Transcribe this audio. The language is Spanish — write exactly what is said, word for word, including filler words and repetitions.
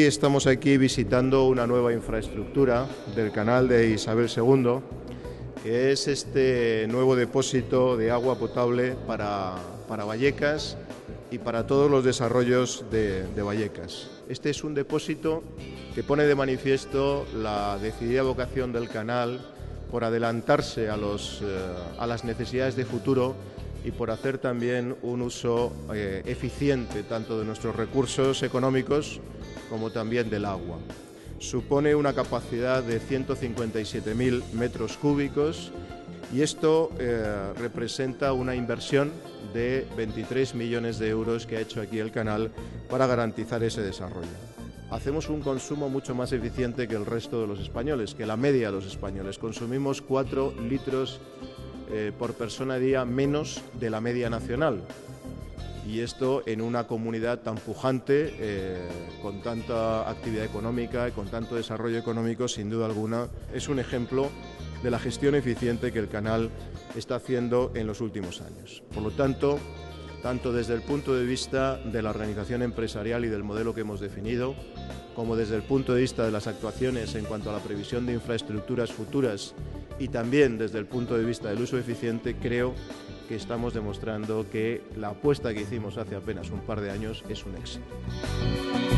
estamos aquí visitando una nueva infraestructura del canal de Isabel segundo, que es este nuevo depósito de agua potable para, para Vallecas y para todos los desarrollos de, de Vallecas. Este es un depósito que pone de manifiesto la decidida vocación del canal por adelantarse a, los, eh, a las necesidades de futuro y por hacer también un uso eh, eficiente tanto de nuestros recursos económicos como también del agua. Supone una capacidad de ciento cincuenta y siete mil metros cúbicos y esto eh, representa una inversión de veintitrés millones de euros que ha hecho aquí el canal para garantizar ese desarrollo. Hacemos un consumo mucho más eficiente que el resto de los españoles, que la media de los españoles. Consumimos cuatro litros eh, por persona a día menos de la media nacional. Y esto en una comunidad tan pujante, eh, con tanta actividad económica y con tanto desarrollo económico, sin duda alguna, es un ejemplo de la gestión eficiente que el canal está haciendo en los últimos años. Por lo tanto, tanto desde el punto de vista de la organización empresarial y del modelo que hemos definido, como desde el punto de vista de las actuaciones en cuanto a la previsión de infraestructuras futuras y también desde el punto de vista del uso eficiente, creo que estamos demostrando que la apuesta que hicimos hace apenas un par de años es un éxito.